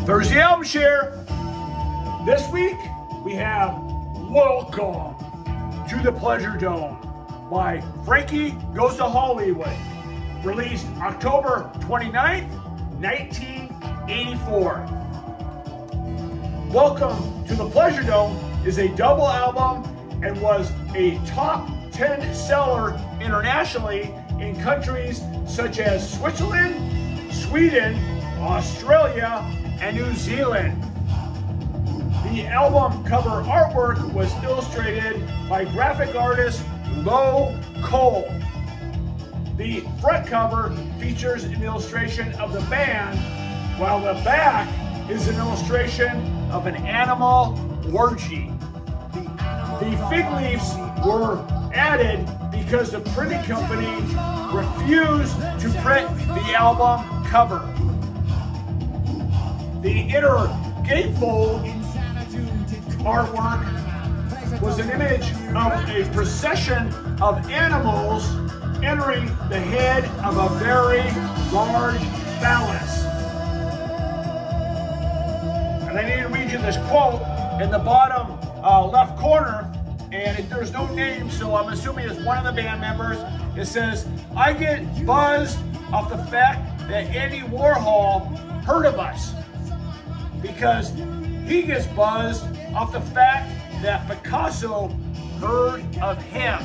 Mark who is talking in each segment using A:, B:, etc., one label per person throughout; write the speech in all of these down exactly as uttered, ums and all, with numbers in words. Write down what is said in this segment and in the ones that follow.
A: Thursday Album Share. This week we have Welcome to the Pleasure Dome by Frankie Goes to Hollywood, released October twenty-ninth, nineteen eighty-four. Welcome to the Pleasure Dome is a double album and was a top ten seller internationally in countries such as Switzerland, Sweden, Australia, and New Zealand. The album cover artwork was illustrated by graphic artist Lo Cole. The front cover features an illustration of the band, while the back is an illustration of an animal orgy. The fig leaves were added because the printing company refused to print the album cover. The inner gatefold artwork was an image of a procession of animals entering the head of a very large phallus. And I need to read you this quote in the bottom uh, left corner, and it, there's no name, so I'm assuming it's one of the band members. It says, "I get buzzed off the fact that Andy Warhol heard of us, because he gets buzzed off the fact that Picasso heard of him."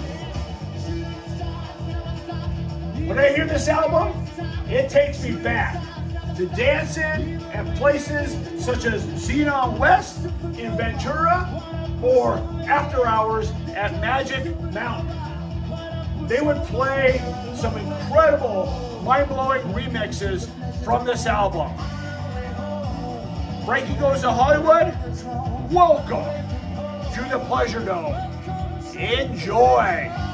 A: When I hear this album, it takes me back to dancing at places such as Xenon West in Ventura or After Hours at Magic Mountain. They would play some incredible, mind-blowing remixes from this album. Frankie Goes to Hollywood, welcome to the Pleasure Dome. Enjoy.